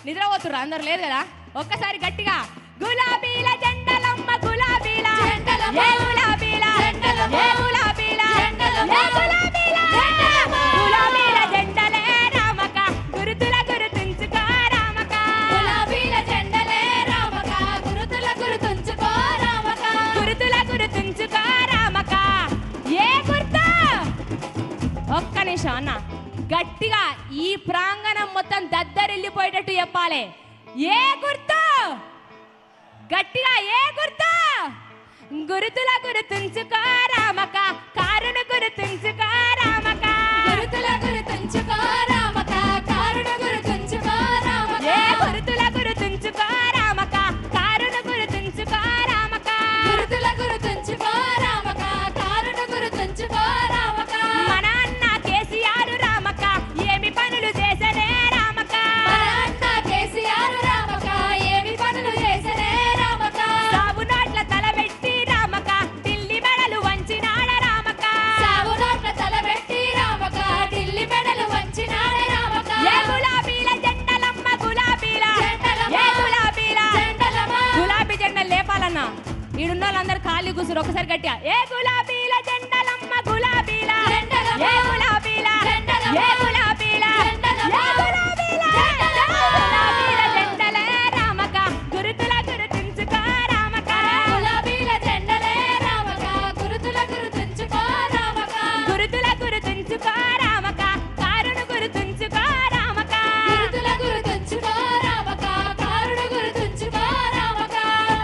నిద్రపోతుర్రా అందరు? లేదు కదా? ఒక్కసారి గట్టిగా గులాబీల జెండలమ్మ గులాబీల ఏ గులాబీల ఏ గులాబీల ఏ గులాబీల గులాబీల జెండలే రామక గురుతుల గురుతుంచుకో రామక గులాబీల జెండలే రామక గురుతుల గురుతుంచుకో రామక గురుతుల గురుతుంచుకో రామక. ఏ గుర్తు? ఒక్క నిమిషం అన్న, గట్టిగా ఈ ప్రాంగణం మొత్తం దద్దరిల్లిపోయేటట్టు చెప్పాలి. ఏ గుర్తు? గట్టిగా ఏ గుర్తు? గురుతుల గురుతుంచుకో రామక కారును గురుతుంచుకో రామక గురుతుల గురుతుంచుకో రామక కారును గురుతుంచుకో రామక ఏ గురుతుల గురుతుంచుకో రామక కారును గురుతుంచుకో రామక గురుతుల గురుతుంచుకో రామక కారును గురుతుంచుకో రామక. మన అన్న కేసీఆర్ రామక ఏమి పనులు చేసనే రామక మన అన్న కేసీఆర్ రామక ఏమి పనులు చేసనే రామక సాగు నోట్ల తలబెట్టి రామక ఢిల్లీ మెడలు వంచినాడ రామక సాగు నోట్ల తలబెట్టి రామక ఢిల్లీ మెడలు వంచినాడ రామక. ఏ గులాబీల జెండలమ్మ గులాబీల ఏ గులాబీల గులాబీ జెండలు లేపాలన్నా. ఈడున్న వాళ్ళందరూ ఖాళీ కూసురు. ఒకసారి గట్టిగా ఏ గులాబీల జెండలమ్మ గులాబీల ఏ గులాబీల ఏ గులాబీల ఏ గులాబీల గులాబీల జెండలే రామక గురుతుల గురుతుంచుకో రామక గులాబీల జెండలే రామక గురుతుల గురుతుంచుకో రామక గురుతుల గురుతుంచుకో రామక కారును గురుతుంచుకో రామక గురుతుల గురుతుంచుకో రామక కారును గురుతుంచుకో రామక.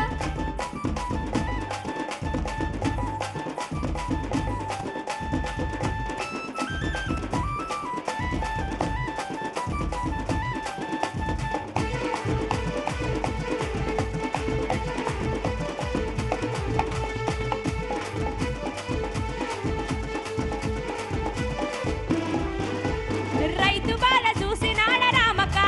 రైతు బాధ చూసినాడ రామక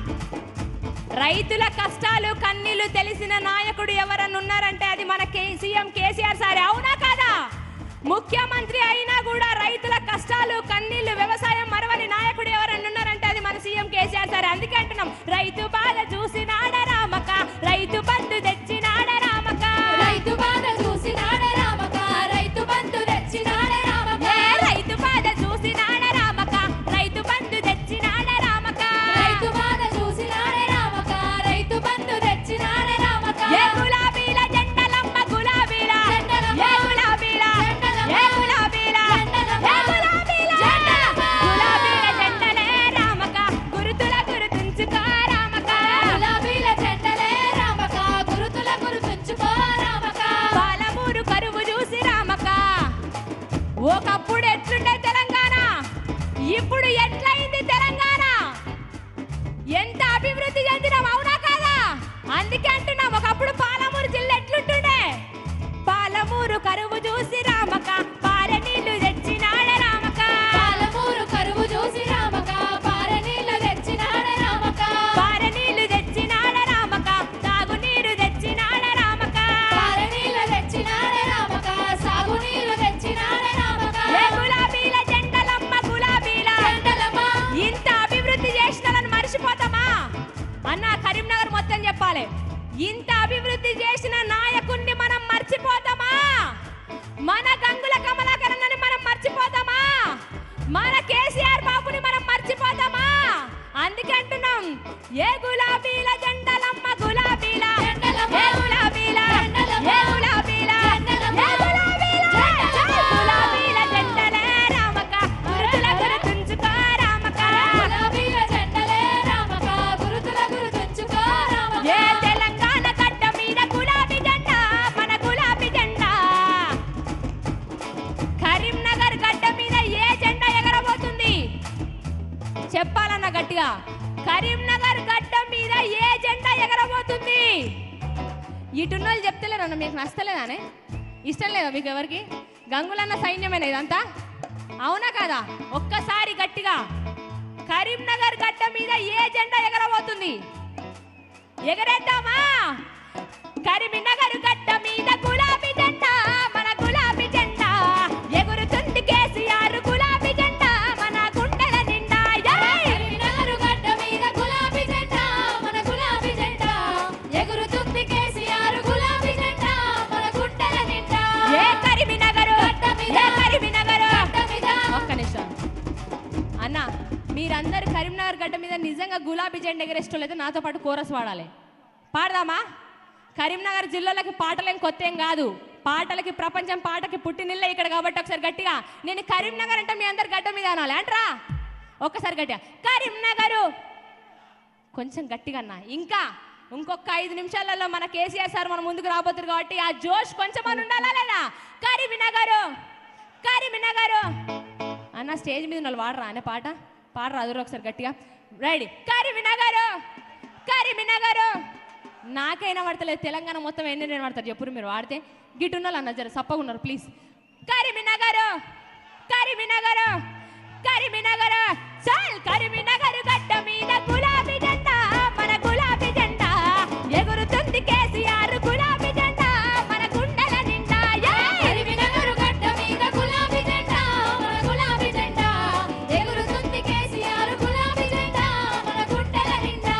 రైతుల కష్టాలు కన్నీళ్లు తెలిసిన నాయకుడు ఎవరన్నున్నారంటే అది మన సీఎం కేసీఆర్ సారే. అవునా కాదా? ముఖ్యమంత్రి అయినా కూడా రైతుల కష్టాలు కన్నీళ్లు వ్యవసాయం మరవని నాయకుడు ఎవరన్నున్నారంటే అది మన సీఎం కేసీఆర్ సారే. అందుకే అంటున్నాం రైతు బాధ చూసినాడ రామక రైతు బంధు తెచ్చినాడ రామక రైతు బాధ చూసినాడ రామక రైతు బంధు తెచ్చినాడ రామక రైతు బాధ చూసినాడ రామక రైతు బంధు తెచ్చినాడ రామక రైతు బాధ చూసినాడ రామక రైతు బంధు తెచ్చినాడ రామక. ఏ గులాబీల జెండలమ్మ గులాబీల ఏ గులాబీల ఏ గులాబీల ఏ గులాబీల గులాబీల జెండలే రామక గురుతుల గురుతుంచుకో రామక గులాబీల జెండలే రామక గురుతుల గురుతుంచుకో రామక. పాలమూరు కరువు చూసి రామక ఒకప్పుడు ఎట్లుండే తెలంగాణ, ఇప్పుడు ఎట్లయింది తెలంగాణ? ఎంత అభివృద్ధి చెందినాం? అవునా కాదా? అందుకే అంటున్నాం ఒకప్పుడు పాలమూరు జిల్లా ఎట్లుంటుండే. పాలమూరు కరువు చూసి రామక పార నీళ్లు తెచ్చినాడ రామక పాలమూరు కరువు చూసి రామక పార నీళ్లు తెచ్చినాడ రామక పార నీళ్లు తెచ్చినాడ రామక సాగునీరు తెచ్చినాడ రామక పార నీళ్లు తెచ్చినాడ రామక సాగునీరు తెచ్చినాడ రామక. ఏ గులాబీల జెండలమ్మ గులాబీల ఇంత అభివృద్ధి చేసినాలని మర్చిపోతామా అన్న? కరీంనగర్ మొత్తం చెప్పాలి. ఇంత అభివృద్ధి చేసిన నాయకుణ్ణి మనం మర్చిపోతామా? మన గంగుల కమలాకరణని మనం మర్చిపోతామా? మన కేసీఆర్ బాబుని మనం మర్చిపోతామా? అందుకే అంటున్నాం ఏ గులాబీల జెండలమ్మ గులాబీల ఏ గులాబీల ఏ గులాబీల ఏ గులాబీల గులాబీల జెండలే రామక గురుతుల గురుతుంచుకో రామక గులాబీల జెండలే రామక గురుతుల గురుతుంచుకో రామక. ఏ తెలంగాణ గడ్డ మీద గులాబీ జెండా మన గులాబీ జెండా. కరీంనగర్ గడ్డ మీద ఏ జెండా ఎగరబోతుంది చెప్పాలన్న గట్టిగా? కరీంనగర్ గడ్డ మీద ఏ జెండా ఎగరబోతుంది? ఇటున్నోళ్ళు చెప్తలేరన్న, మీకు నచ్చలేదానే? ఇష్టం లేదా మీకు ఎవరికి? గంగులన్న సైన్యమేనా ఇదంతా? అవునా కాదా? ఒక్కసారి గట్టిగా కరీంనగర్ గడ్డ మీద ఏ జెండా ఎగరబోతుంది? ఎగరేద్దామా? కరీంనగర్ గడ్డ మీద గులాబీ జెండా మన గులాబీ జెండా ఎగురుతుంది కేసీఆర్ గులాబీ జెండా మన గుండెల నిండా. కరీంనగర్ గడ్డ మీద గులాబీ జెండా మీరందరూ కరీంనగర్ గడ్డ మీద నిజంగా గులాబీ జెండా ఎగరేస్టోళ్ళు అయితే నాతో పాటు కోరస్ పాడాలి. పాడదామా? కరీంనగర్ జిల్లాలకి పాటలేం కొత్త ఏం కాదు. పాటలకి ప్రపంచం పాటకి పుట్టినిల్లే ఇక్కడ కాబట్టి ఒకసారి గట్టిగా నేను కరీంనగర్ అంటే మీ అందరు గడ్డ మీద అనాలి అంటరా? ఒక్కసారి గట్టిగా కరీంనగరు, కొంచెం గట్టిగా అన్నా. ఇంకా ఇంకొక 5 నిమిషాలలో మన కేసీఆర్ సార్ మన ముందుకు రాబోతున్నారు కాబట్టి ఆ జోష్ కొంచెం అని ఉండాలా లేదా? కరీంనగరు కరీంనగరు అన్న స్టేజ్ మీద వాళ్ళు వాడరా అనే పాట పాడరా అదురు ఒకసారి గట్టిగా. రెడీ? కరీంనగరు కరీంనగరు. నాకైనా పడతలేదు, తెలంగాణ మొత్తం ఎన్ని పడతారు చెప్పురు మీరు వాడితే. గిట్టున్నారు అన్న జర సప్పగా ఉన్నారు ప్లీజ్. కరీంనగరు కరీంనగరు కరీంనగరు చాల్ కరీంనగరు గడ్డ మీద గులాబీ జెండా, మన గులాబీ జెండా ఎగురుతుంది కేసీఆర్ గులాబీ జెండా మన గుండెల నిండా. కరీంనగరు గడ్డ మీద గులాబీ జెండా, మన గులాబీ జెండా ఎగురుతుంది కేసీఆర్ గులాబీ జెండా మన గుండెల నిండా.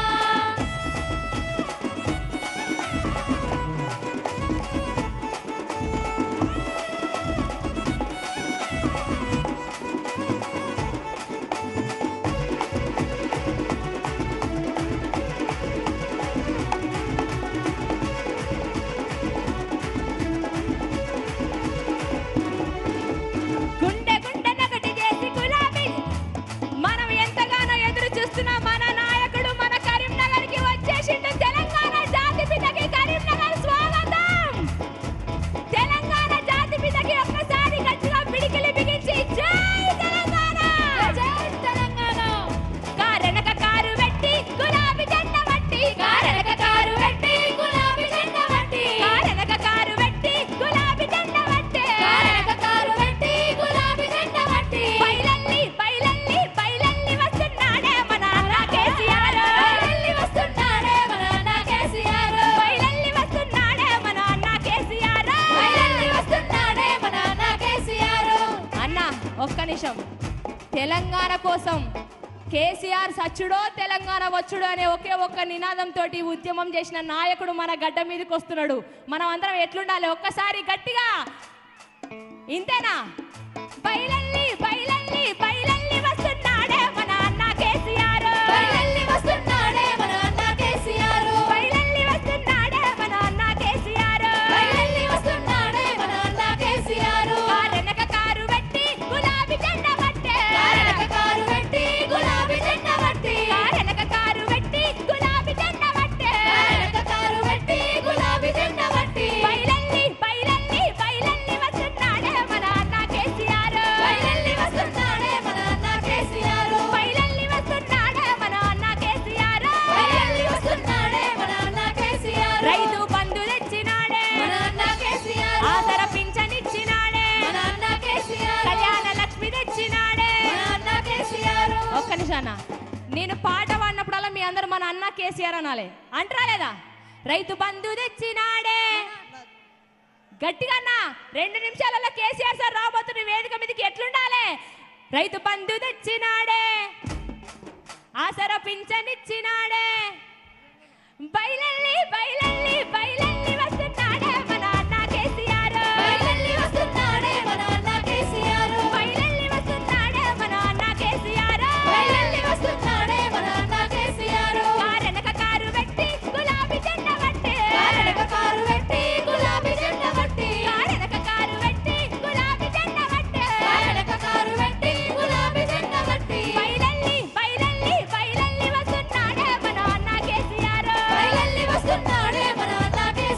తెలంగాణ కోసం కేసీఆర్ సచ్చుడో తెలంగాణ వచ్చుడో అనే ఒకే ఒక్క నినాదంతో ఉద్యమం చేసిన నాయకుడు మన గడ్డ మీదకి వస్తున్నాడు. మనం అందరం ఎట్లుండాలి ఒక్కసారి గట్టిగా ఇంతేనా? బయలల్లి బయలల్లి బయలల్లి వస్తున్నాడే మన అన్న కేసీఆర్, బయలల్లి వస్తున్నాడే మన అన్న కేసీఆర్, బయలల్లి వస్తున్నాడే మన అన్న కేసీఆర్, బయలల్లి వస్తున్నాడే మన అన్న కేసీఆర్. కారెనక కారు పెట్టి గులాబీ జెండా పట్టే, కారెనక కారు పెట్టి గులాబీ జెండా పట్టి, కారెనక కారు పెట్టి గులాబీ జెండా పట్టే, కారెనక కారు పెట్టి గులాబీ జెండా పట్టి. బయలల్లి బయలల్లి బయలల్లి వస్తున్నాడే మన అన్న కేసీఆర్, బయలల్లి వస్తున్నాడే మన అన్న కేసీఆర్, బయలల్లి వస్తున్నాడే మన అన్న కేసీఆర్, బయలల్లి వస్తున్నాడే మన అన్న కేసీఆర్. రైతు బంధు తెచ్చినాడే మన అన్న కేసీఆర్, ఆసర పింఛనిచ్చినాడే మన అన్న కేసీఆర్, కళ్యాణ లక్ష్మి తెచ్చినాడే మన అన్న కేసీఆర్. ఒక్క నిమిషాన నేను పాట పాడినప్పుడల్లా మీ అందరూ మన అన్న కేసీఆర్ అనాలి అంటారా లేదా? రైతు బంధు తెచ్చినాడే గట్టిగా అన్న. 2 నిమిషాలలో కేసీఆర్ సార్ రాబోతున్న వేదిక మీదకి ఎట్లుండాలి? రైతు బంధు తెచ్చినాడే, ఆసర పింఛనిచ్చినాడే, బయలల్లి బయలల్లి బయలల్లి వస్తున్నాడే మన అన్న కేసీఆర్, బయలల్లి వస్తున్నాడే మన అన్న కేసీఆర్, బయలల్లి వస్తున్నాడే మన అన్న కేసీఆర్, బయలల్లి వస్తున్నాడే మన అన్న కేసీఆర్. కారెనక కారు పెట్టి గులాబీ జెండా పట్టే, కారెనక కారు పెట్టి గులాబీ జెండా పట్టి, కారెనక కారు పెట్టి గులాబీ జెండా పట్టే, కారెనక కారు పెట్టి గులాబీ జెండా పట్టి. బయలల్లి బయలల్లి బయలల్లి వస్తున్నాడే మన అన్న కేసీఆర్, బయలల్లి వస్తున్నాడే మన అన్న కేసీఆర్.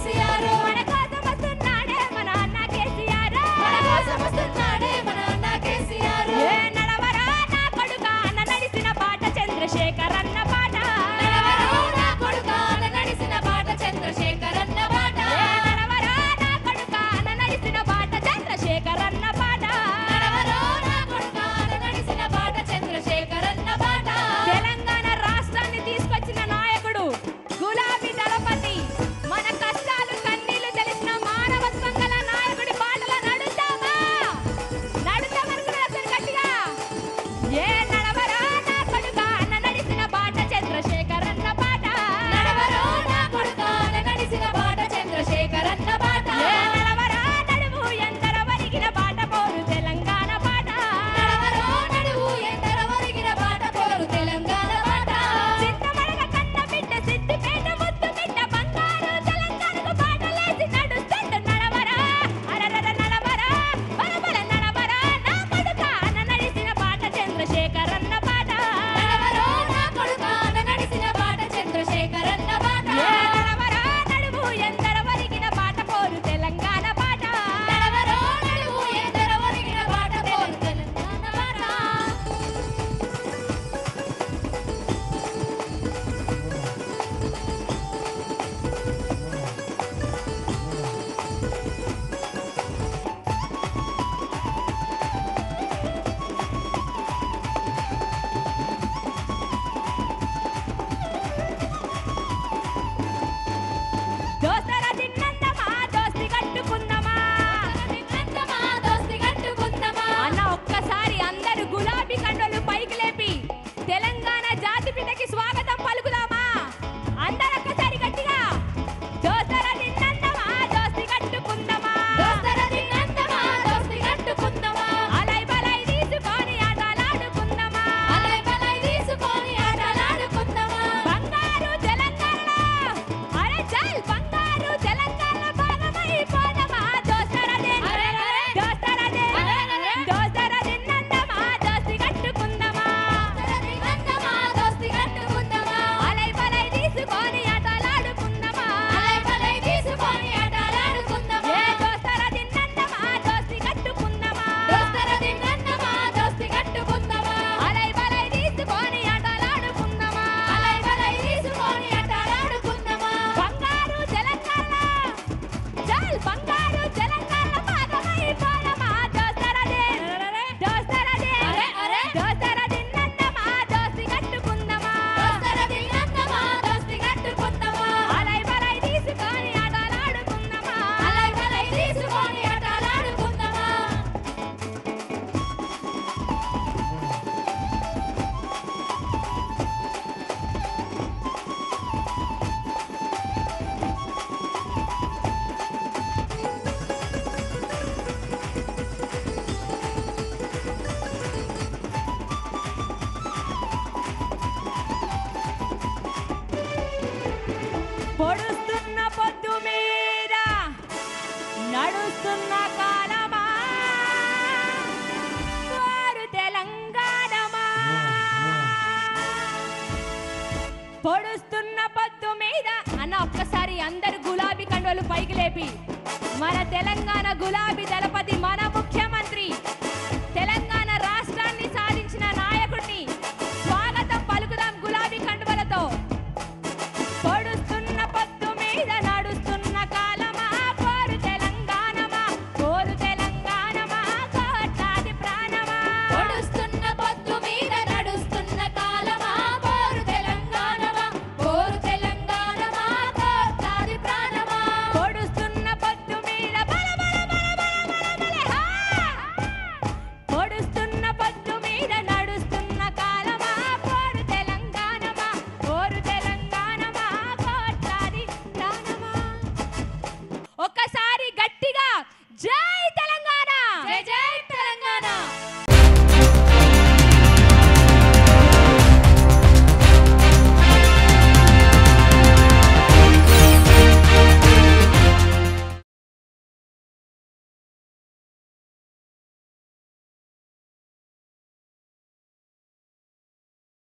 పొడుస్తున్న పొద్దు మీద అన్న ఒక్కసారి అందరు గులాబీ కండువలు పైకి లేపి మన తెలంగాణ గులాబీ దళపతి మనము